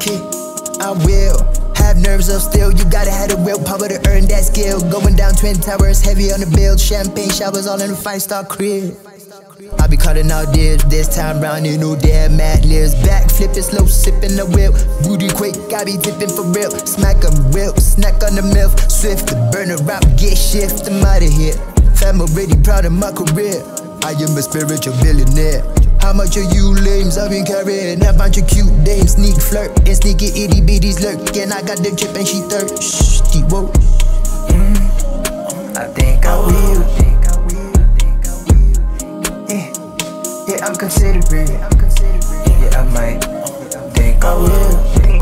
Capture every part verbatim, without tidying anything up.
okay, I will. Have nerves of steel, you gotta have the willpower to earn that skill. Going down Twin Towers, heavy on the build. Champagne showers all in a five-star crib. I be cutting out dibs, this time round ain't no damn mad libs. Back flipping, slow sipping the whip. Booty quick, I be tipping for real. Smack a whip, snack on the milk. Swift, the burner out, get shift, I'm outta here. Fam already proud of my career. I am a spiritual billionaire. How much of you lames I've been carrying? A bunch of cute dames, sneak flirt and sneaky itty bitties lurk. And I got the chip and she third. Shh, deep whoa. Mm, I think I will. Yeah, yeah, I'm considering. Yeah, I might. Think I will.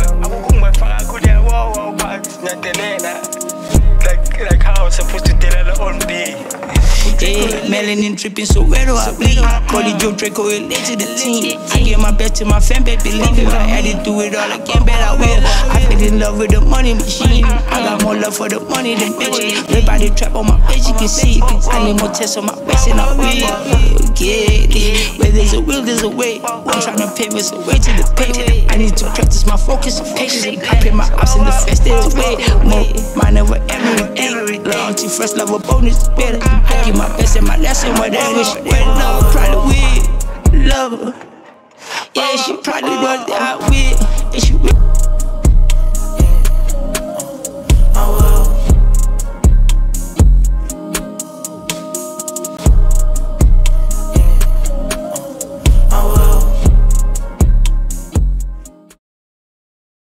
Like, like how I was supposed to tell her on day. Hey, melanin tripping, so where do I bleed? Call the Joe Draco, relate to the team. I give my best to my fan, baby, believe it. I had to do it all again, bet I will. I fell in love with the money machine. I got more love for the money than bitches. Everybody trap on my bitch, you can see. I need more tests on my waist and I will get it. Where there's a will, there's a way. I'm trying to pave us a way to the pay. I need to practice my focus and patience. I pay my ups in the festive way. More mine over everything. Loyalty, first love, a bonus, better. I give my best and my lesson, whatever she went love, probably with love her. Yeah, she probably was out with, and she